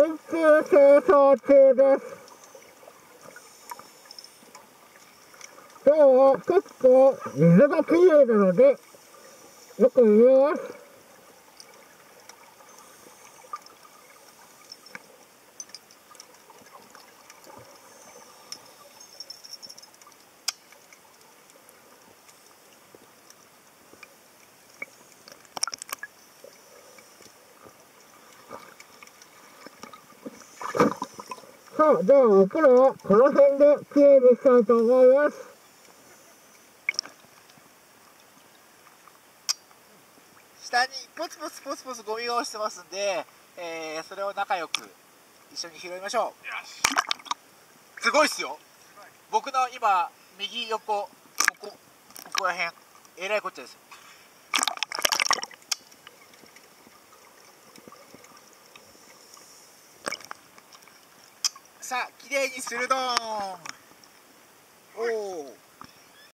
水中清掃中です。今日は結構水がきれいなのでよく見えます。さあ、では僕らはこの辺できれいにしたいと思います。 下にポツポツポツポツゴミが落ちてますんで、それを仲良く一緒に拾いましょう。すごいっすよ。僕の今右横ここら辺えらいこっちゃですよ。さあ、きれいにするどーん。